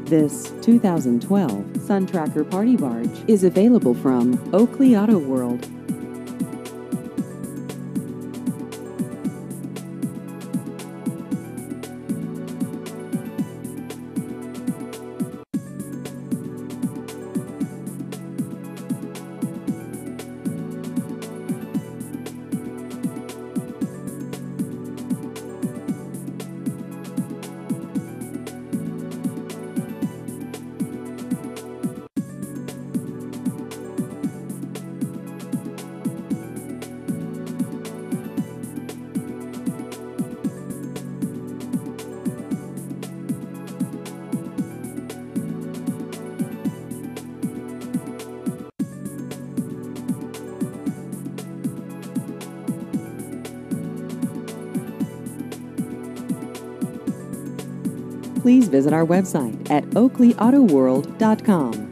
This 2012 SunTracker Party Barge is available from Oakley Auto World. Please visit our website at oakleyautoworld.com.